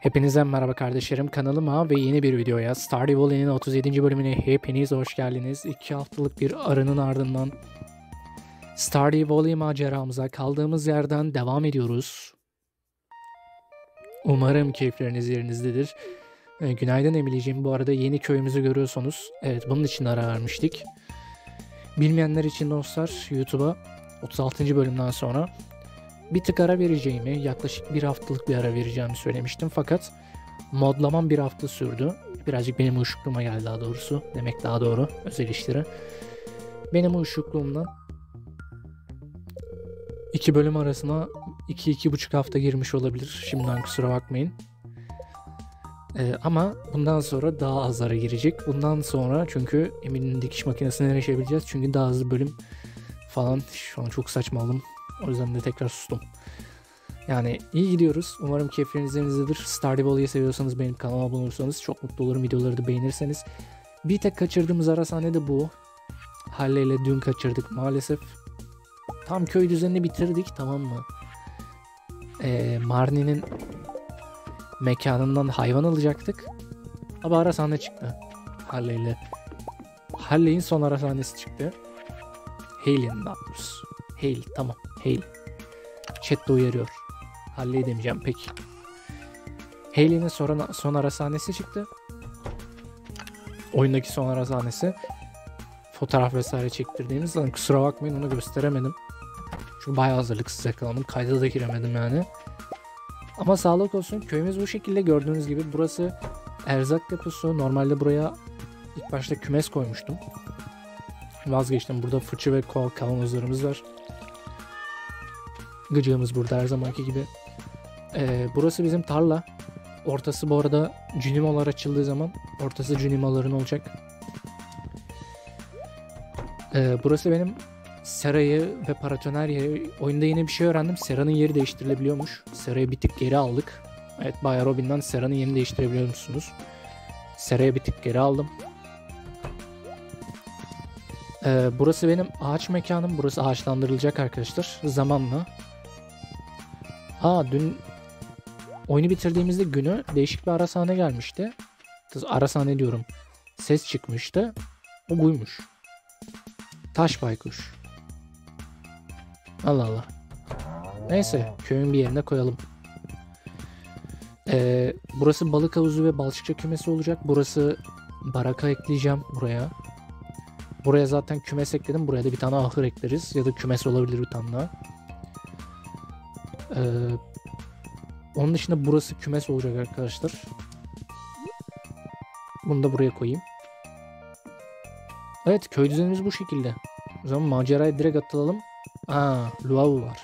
Hepinize merhaba kardeşlerim, kanalıma ve yeni bir videoya Stardew Valley'nin 37. bölümüne hepiniz hoş geldiniz. 2 haftalık bir arının ardından Stardew Valley maceramıza kaldığımız yerden devam ediyoruz. Umarım keyifleriniz yerinizdedir. Günaydın Emily'ciğim, bu arada yeni köyümüzü görüyorsunuz. Evet, bunun için ara vermiştik. Bilmeyenler için dostlar, YouTube'a 36. bölümden sonra bir tık ara vereceğimi, yaklaşık bir haftalık bir ara vereceğimi söylemiştim. Fakat modlamam bir hafta sürdü. Birazcık benim uyuşukluğuma geldi daha doğrusu. Demek daha doğru, özel işleri. Benim uyuşukluğumdan 2 bölüm arasına 2-2,5 hafta girmiş olabilir. Şimdiden kusura bakmayın. Ama bundan sonra daha az ara girecek. Bundan sonra çünkü Emin'in dikiş makinesine erişebileceğiz. Çünkü daha hızlı bölüm falan. Şu an çok saçmaladım. O yüzden de tekrar sustum. Yani iyi gidiyoruz. Umarım keyifleriniz yerinizdedir. Stardew Valley'i seviyorsanız benim kanalıma abone olursanız çok mutlu olurum. Videoları da beğenirseniz. Bir tek kaçırdığımız ara sahne de bu. Halle ile dün kaçırdık maalesef. Tam köy düzenini bitirdik, tamam mı? Marnie'nin mekanından hayvan alacaktık. Ama ara sahne çıktı. Halle ile. Halle'in son ara sahnesi çıktı. Hayley'in daha doğrusu. Hayley, tamam. Hayley. Chat de uyarıyor. Halle'yi demeyeceğim peki. Hayley'nin son ara sahnesi çıktı. Oyundaki son ara sahnesi. Fotoğraf vesaire çektirdiğimiz zaman kusura bakmayın, onu gösteremedim. Çünkü bayağı hazırlıksız yakalandım. Kayda da giremedim yani. Ama sağlık olsun. Köyümüz bu şekilde, gördüğünüz gibi. Burası erzak deposu. Normalde buraya ilk başta kümes koymuştum. Vazgeçtim. Burada fıçı ve kavanozlarımız var. Gıcığımız burada her zamanki gibi. Burası bizim tarla. Ortası bu arada Junimalar açıldığı zaman ortası Junimaların olacak. Burası benim serayı ve paratoner yeri. Oyunda yine bir şey öğrendim. Sera'nın yeri değiştirilebiliyormuş. Sera'yı bir tık geri aldık. Evet, Bayağı Robin'den Sera'nın yerini değiştirebiliyor musunuz? Sera'yı bir tık geri aldım. Burası benim ağaç mekanım. Burası ağaçlandırılacak arkadaşlar. Zamanla. Dün oyunu bitirdiğimizde günü değişik bir ara sahne gelmişti. Ara sahne diyorum. Ses çıkmıştı. O buymuş. Taş baykuş. Allah Allah. Neyse, köyün bir yerine koyalım. Burası balık havuzu ve balçıkça kümesi olacak. Burası baraka ekleyeceğim buraya. Buraya zaten kümes ekledim. Buraya da bir tane ahır ekleriz. Ya da kümes olabilir bir tane daha. Onun dışında burası kümes olacak arkadaşlar. Bunu da buraya koyayım. Evet, köy düzenimiz bu şekilde. O zaman maceraya direkt atılalım. Luau var.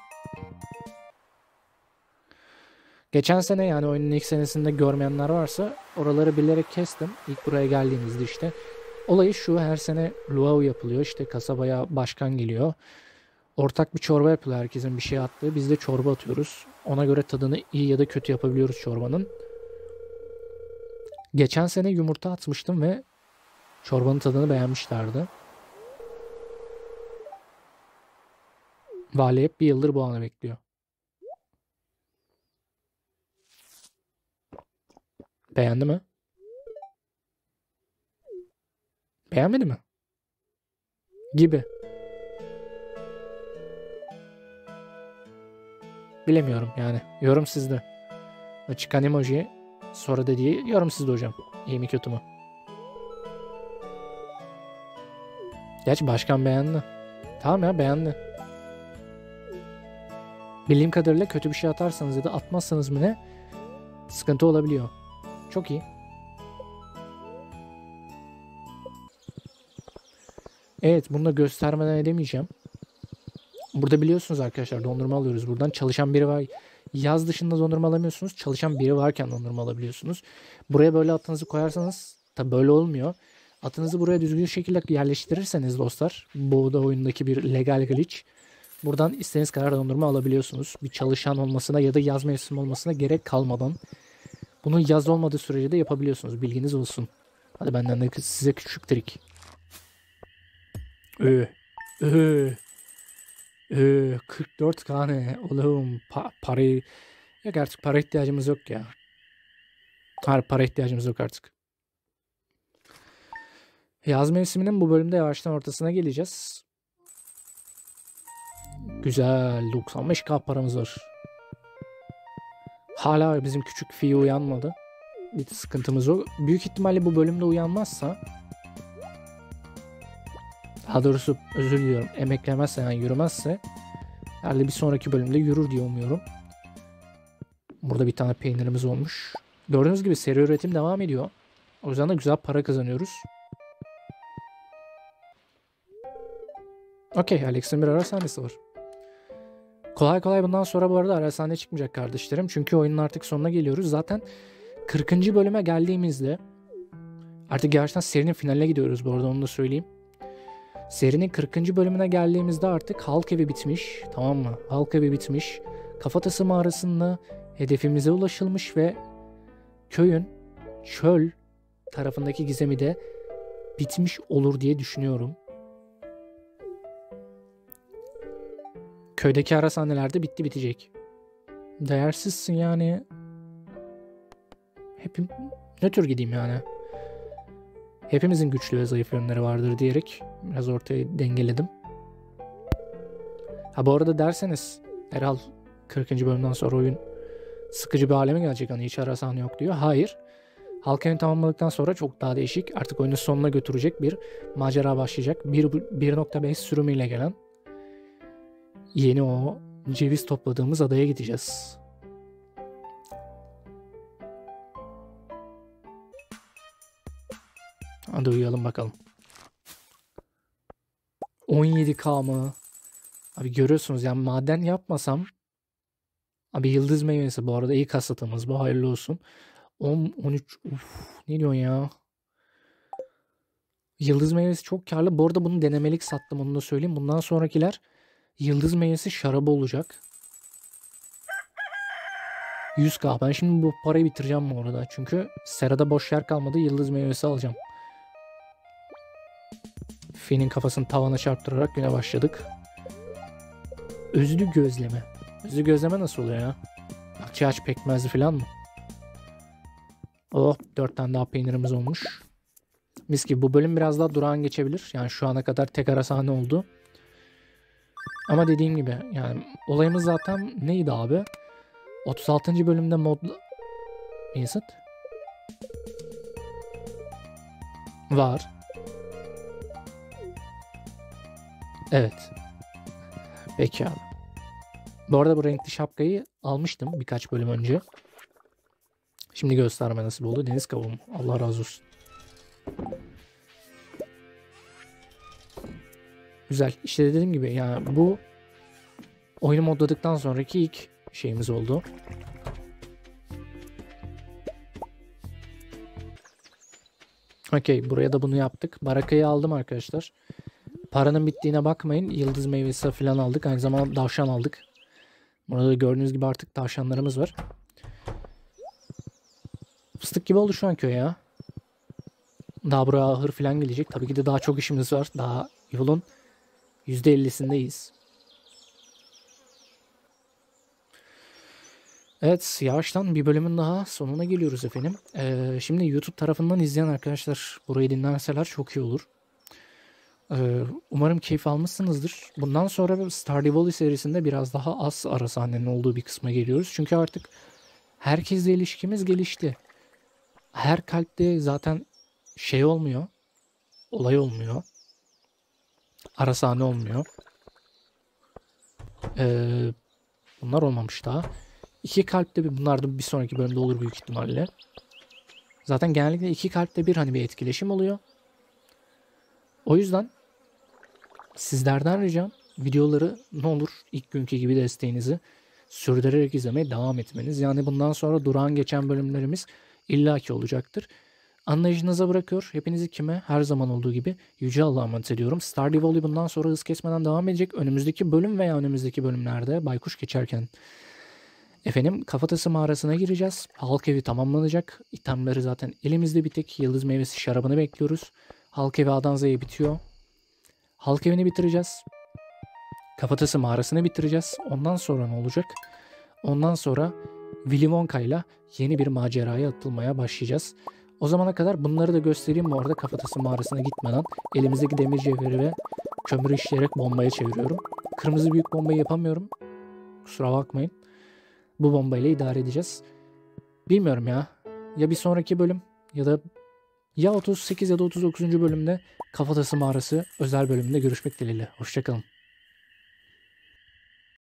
Geçen sene, yani oyunun ilk senesinde görmeyenler varsa, oraları bilerek kestim. İlk buraya geldiğimizde işte. Olayı şu: her sene luau yapılıyor. İşte kasabaya başkan geliyor. Ortak bir çorba yapılıyor, herkesin bir şey attığı. Biz de çorba atıyoruz. Ona göre tadını iyi ya da kötü yapabiliyoruz çorbanın. Geçen sene yumurta atmıştım ve çorbanın tadını beğenmişlerdi. Vali hep bir yıldır bu anı bekliyor. Beğendi mi? Beğenmedi mi? Gibi. Bilemiyorum yani. Yorum sizde. Çıkan emoji sonra dediği yorum sizde hocam. İyi mi kötü mü? Gerçi başkan beğendi. Tamam ya, beğendi. Bildiğim kadarıyla kötü bir şey atarsanız ya da atmazsanız mı ne, sıkıntı olabiliyor. Çok iyi. Evet, bunu da göstermeden edemeyeceğim. Burada biliyorsunuz arkadaşlar, dondurma alıyoruz buradan. Çalışan biri var. Yaz dışında dondurma alamıyorsunuz. Çalışan biri varken dondurma alabiliyorsunuz. Buraya böyle atınızı koyarsanız tabi böyle olmuyor. Atınızı buraya düzgün şekilde yerleştirirseniz dostlar, bu da oyundaki bir legal glitch. Buradan istediğiniz kadar dondurma alabiliyorsunuz. Bir çalışan olmasına ya da yaz mevsimi olmasına gerek kalmadan. Bunu yaz olmadığı sürece de yapabiliyorsunuz. Bilginiz olsun. Hadi benden de size küçük trik. 44 tane oğlum, parayı, ya artık para ihtiyacımız yok ya. Para ihtiyacımız yok artık. Yaz mevsiminin bu bölümde yavaştan ortasına geleceğiz. Güzel. 95k paramız var. Hala bizim küçük Fi uyanmadı. Bir sıkıntımız yok. Büyük ihtimalle bu bölümde uyanmazsa, daha doğrusu özür diliyorum, emeklemezse, yani yürümezse herhalde bir sonraki bölümde yürür diye umuyorum. Burada bir tane peynirimiz olmuş. Gördüğünüz gibi seri üretim devam ediyor. O yüzden de güzel para kazanıyoruz. Okey, Alex'in bir ara sahnesi var. Kolay kolay bundan sonra bu arada ara sahne çıkmayacak kardeşlerim. Çünkü oyunun artık sonuna geliyoruz. Zaten 40. bölüme geldiğimizde artık gerçekten serinin finaline gidiyoruz bu arada, onu da söyleyeyim. Serinin 40. bölümüne geldiğimizde artık halk evi bitmiş. Tamam mı? Halk evi bitmiş. Kafatası mağarasında hedefimize ulaşılmış ve köyün çöl tarafındaki gizemi de bitmiş olur diye düşünüyorum. Köydeki ara sahnelerde bitti bitecek. Değersizsin yani. Ne tür gideyim yani. Hepimizin güçlü ve zayıf yönleri vardır diyerek biraz ortaya dengeledim. Ha bu arada derseniz herhal 40. bölümden sonra oyun sıkıcı bir hale mi gelecek? Hani hiç ara sahne yok diyor. Hayır. Halkayı tamamladıktan sonra çok daha değişik, artık oyunu sonuna götürecek bir macera başlayacak. 1.5 sürümüyle gelen yeni o ceviz topladığımız adaya gideceğiz. Hadi uyuyalım bakalım. 17k mı? Abi görüyorsunuz yani, maden yapmasam. Abi yıldız meyvesi bu arada ilk hasatımız bu, hayırlı olsun. 13 ne diyorsun ya? Yıldız meyvesi çok karlı. Bu arada bunu denemelik sattım, onu da söyleyeyim. Bundan sonrakiler yıldız meyvesi şarabı olacak. 100k. Ben şimdi bu parayı bitireceğim bu arada. Çünkü serada boş yer kalmadı. Yıldız meyvesi alacağım. Fi'nin kafasını tavana çarptırarak güne başladık. Özlü gözleme. Özlü gözleme nasıl oluyor ya? Akçaağaç pekmezli falan mı? Oh, 4 tane daha peynirimiz olmuş. Mis gibi. Bu bölüm biraz daha durağan geçebilir. Yani şu ana kadar tek ara sahne oldu. Ama dediğim gibi yani olayımız zaten neydi abi? 36. bölümde modlu... Vincent? Var. Evet. Peki abi. Bu arada bu renkli şapkayı almıştım birkaç bölüm önce. Şimdi gösterme nasip oldu. Deniz kavuğu. Allah razı olsun. Güzel. İşte dediğim gibi yani bu oyunu modladıktan sonraki ilk şeyimiz oldu. Okey, buraya da bunu yaptık. Barakayı aldım arkadaşlar. Paranın bittiğine bakmayın. Yıldız meyvesi falan aldık. Aynı zamanda tavşan aldık. Burada gördüğünüz gibi artık tavşanlarımız var. Fıstık gibi oldu şu an köy ya. Daha buraya ahır falan gelecek. Tabii ki de daha çok işimiz var. Daha yolun %50'sindeyiz. Evet, yavaştan bir bölümün daha sonuna geliyoruz efendim. Şimdi YouTube tarafından izleyen arkadaşlar burayı dinlerseler çok iyi olur. Umarım keyif almışsınızdır. Bundan sonra Stardew Valley serisinde biraz daha az ara sahnenin olduğu bir kısma geliyoruz. Çünkü artık herkesle ilişkimiz gelişti. Her kalpte zaten şey olmuyor. Olay olmuyor. Ara sahne olmuyor. Bunlar olmamış daha. 2 kalpte bunlar da bir sonraki bölümde olur büyük ihtimalle. Zaten genellikle 2 kalpte bir hani bir etkileşim oluyor. O yüzden sizlerden ricam videoları ne olur ilk günkü gibi desteğinizi sürdürerek izlemeye devam etmeniz. Yani bundan sonra durağan geçen bölümlerimiz illaki olacaktır. Anlayışınıza bırakıyor. Hepinizi kime? Her zaman olduğu gibi Yüce Allah'a emanet ediyorum. Stardew Valley bundan sonra hız kesmeden devam edecek. Önümüzdeki bölüm veya önümüzdeki bölümlerde baykuş geçerken efendim Kafatası mağarasına gireceğiz. Halk evi tamamlanacak. İtemleri zaten elimizde bir tek. Yıldız meyvesi şarabını bekliyoruz. Halk evi A'dan Z'ye bitiyor. Halk evini bitireceğiz. Kafatası mağarasını bitireceğiz. Ondan sonra ne olacak? Ondan sonra Willy Wonka ile yeni bir maceraya atılmaya başlayacağız. O zamana kadar bunları da göstereyim bu arada, kafatası mağarasına gitmeden. Elimizdeki demir cevheri ve kömürü işleyerek bombaya çeviriyorum. Kırmızı büyük bombayı yapamıyorum. Kusura bakmayın. Bu bombayla idare edeceğiz. Bilmiyorum ya. Ya bir sonraki bölüm ya 38 ya da 39. bölümde Kafatası Mağarası özel bölümünde görüşmek dileğiyle. Hoşçakalın.